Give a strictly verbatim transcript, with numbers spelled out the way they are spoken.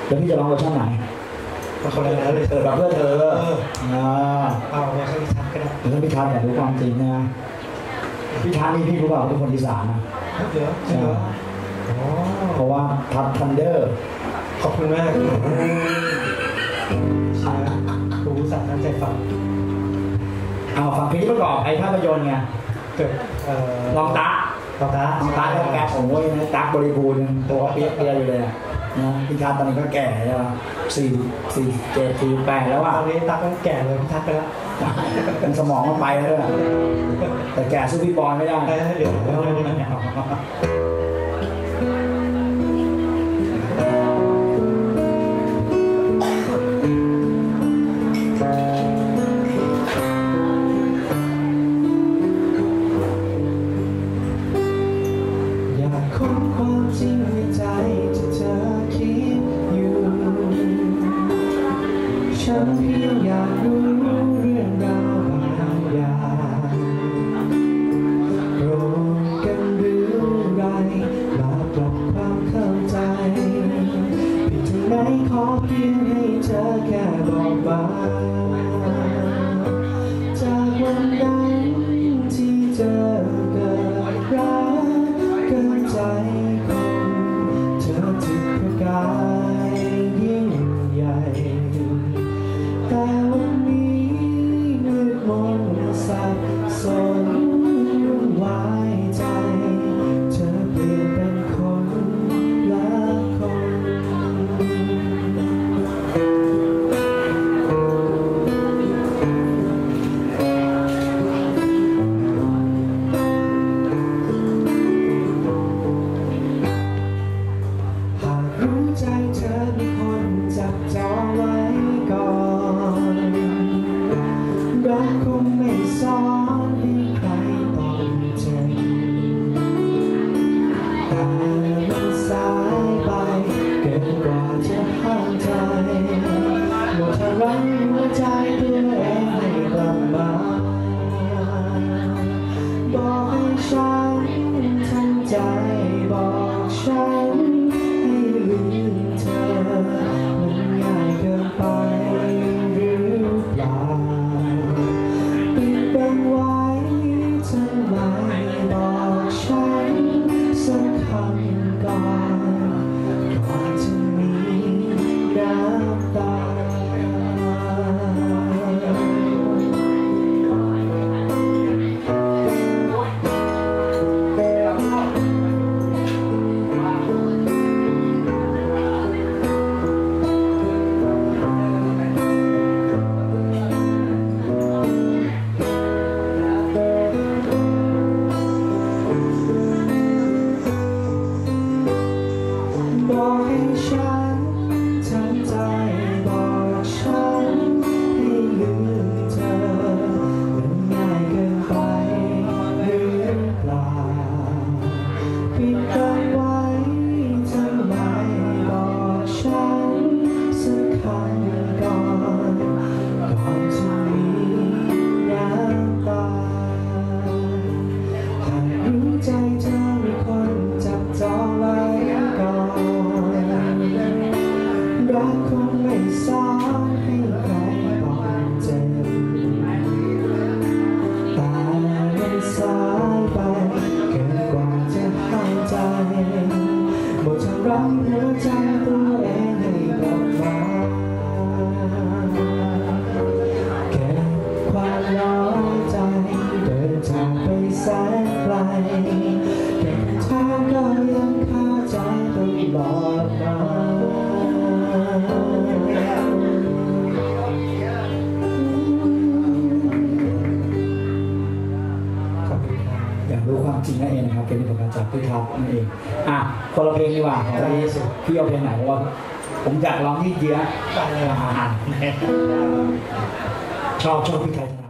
แล้วพี่จะร้องเวอร์ชันไหนก็คนละแล้วเลยเธอแบบเพื่อเธออ่าเอาเนี่ยเขาพิทักษ์ก็ได้เรื่องพิทักษ์อยากรู้ความจริงนะพิทักษ์นี่พี่รู้เปล่าเป็นคนอีสานนะเดี๋ยวใช่ไหมเพราะว่าทับทันเดอร์ขอบคุณมากใช่ครูสั่งตั้งใจฟังเอาฟังเพลงประกอบไอ้ภาพยนตร์ไงเกิดลองตาลองตาลองตาแล้วแกโอ้ยนะตักบริบูรณ์ตัวเปี้ยเปี้ยอยู่เลยนะพิทักษ์ตอนนี้ก็แก่แล้วสี่สี่เจ็ดสี่แปดแล้วอ่ะตอนนี้ตักก็แก่เลยพิทักษ์ไปแล้วมันสมองมันไปแล้วแต่แก่สู้พี่บอลไม่ได้เดี๋ยวฉันเพียงอยากรู้เรื่องราวบางอย่างโปรดกันหรือไรมาปรับความเข้าใจผิดที่ไหนขอเพียงให้เธอแค่บอกมาจากวันนั้นที่เจอเกิดรักเกิดใจคนเธอจุดประกายยิ่งใหญ่แต่วันนี้มืดมนสับสนวุ่นวายใจเธอเปลี่ยนเป็นคนละคนหากรู้ใจเธอมีคนจับจองไว้ก่อนรักคงไม่สอนให้ใครต้องเจ็บแต่มันสายไปเกินกว่าจะห้ามใจหมดพลังหัวใจตัวเองให้กลับมาบอกให้ฉันทำใจบอกฉันให้ลืมเธอมันง่ายเกินไปหรือเปล่าปิดบังไว้ทำไมบอกฉันสักคำก่อนก่อนจะมีน้ำตาบอกให้ฉันทำใจบอกฉันให้ลืมเธอมันง่ายเกินไปหรือเปล่าปิดบังไว้ทำไมบอกฉันสักคำก่อนก่อนจะมีน้ำตาหากรู้ใจเธอมีคนจับจองไว้ก่อนรักคงไม่สอนให้ใครต้องเจ็บแต่มันสายไปเกินกว่าจะห้ามใจหมดทางรักหัวใจตัวเองให้กลับมาเก็บความน้อยใจเดินทางไปแสนไกลเก็บทางก็ยังคาใจตลอดมาอยากรู้ความจริงนั่นเองนะครับเป็นผลงานจากพี่ทัพนั่นเองอ่ะคนละเพลงดีกว่าของพี่พี่เอาเพลงไหนเพราะว่าผมอยากร้องยืดเยื้ออาหารชอบชอบพี่ไทย